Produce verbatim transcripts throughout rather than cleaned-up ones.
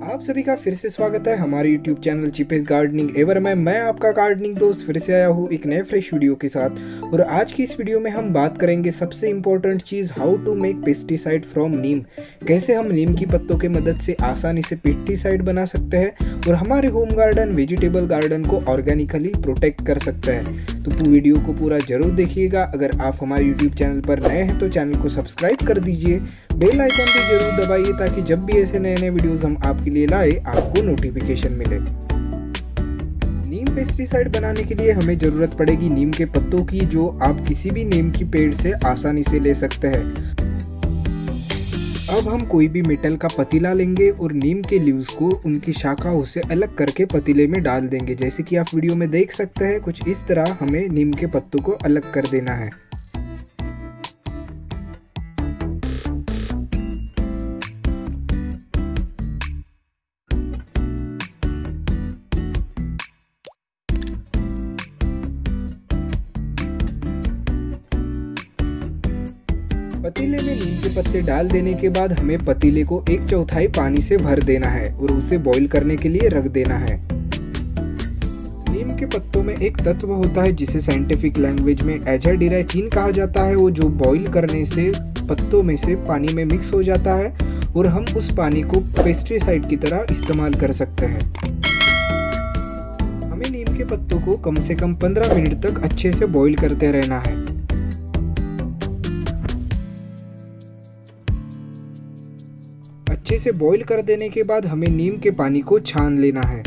आप सभी का फिर से स्वागत है हमारे YouTube channel cheapest gardening ever में। मैं आपका गार्डनिंग दोस्त फिर से आया हूँ एक नए फ्रेश वीडियो के साथ। और आज की इस वीडियो में हम बात करेंगे सबसे इम्पोर्टेंट चीज़, how to make pesticide from neem. कैसे हम नीम की पत्तों के मदद से आसानी से पेस्टिसाइड बना सकते हैं और हमारे होम गार्डन, वेजिटेबल गार्डन को ऑर्गेनिकली प्रोटेक्ट कर सकते हैं। तो वीडियो को पूरा जरूर देखिएगा। अगर आप हमारे यूट्यूब चैनल पर नए हैं तो चैनल को सब्सक्राइब कर दीजिए, बेल आइकन भी जरूर दबाइए ताकि जब भी ऐसे नए नए वीडियोस हम आपके लिए लाए आपको नोटिफिकेशन मिले। नीम पेस्टिसाइड बनाने के लिए हमें ज़रूरत पड़ेगी नीम के पत्तों की, जो आप किसी भी नीम की पेड़ से आसानी से ले सकते हैं। अब हम कोई भी मेटल का पतीला लेंगे और नीम के लीव्स को उनकी शाखाओं से अलग करके पतीले में डाल देंगे। जैसे कि आप वीडियो में देख सकते हैं, कुछ इस तरह हमें नीम के पत्तों को अलग कर देना है। पतीले में नीम के पत्ते डाल देने के बाद हमें पतीले को एक चौथाई पानी से भर देना है और उसे बॉईल करने के लिए रख देना है। नीम के पत्तों में एक तत्व होता है जिसे साइंटिफिक लैंग्वेज में एजाडिराइचिन कहा जाता है, वो जो बॉईल करने से पत्तों में से पानी में मिक्स हो जाता है और हम उस पानी को पेस्टिसाइड की तरह इस्तेमाल कर सकते हैं। हमें नीम के पत्तों को कम से कम पंद्रह मिनट तक अच्छे से बॉईल करते रहना है। अच्छे से बॉईल कर देने के बाद हमें नीम के पानी को छान लेना है।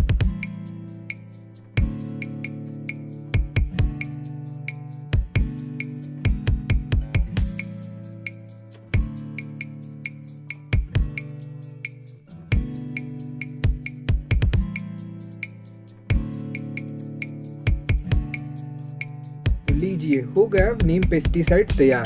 तो लीजिए, हो गया नीम पेस्टिसाइड तैयार।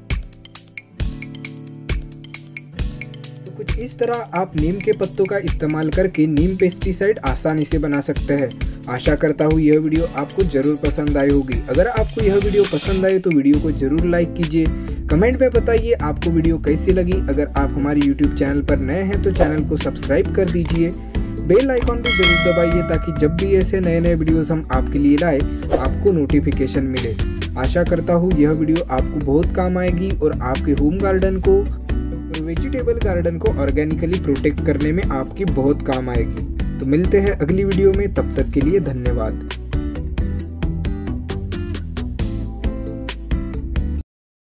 कुछ इस तरह आप नीम के पत्तों का इस्तेमाल करके नीम पेस्टिसाइड आसानी से बना सकते हैं। आशा करता हूँ यह वीडियो आपको जरूर पसंद आई होगी। अगर आपको यह वीडियो पसंद आए तो वीडियो को जरूर लाइक कीजिए। कमेंट में बताइए आपको वीडियो कैसी लगी। अगर आप हमारे यूट्यूब चैनल पर नए हैं तो चैनल को सब्सक्राइब कर दीजिए, बेल आइकॉन भी जरूर दबाइए ताकि जब भी ऐसे नए नए वीडियोस हम आपके लिए लाए आपको नोटिफिकेशन मिले। आशा करता हूँ यह वीडियो आपको बहुत काम आएगी और आपके होम गार्डन को और वेजिटेबल गार्डन को ऑर्गेनिकली प्रोटेक्ट करने में आपकी बहुत काम आएगी। तो मिलते हैं अगली वीडियो में, तब तक के लिए धन्यवाद।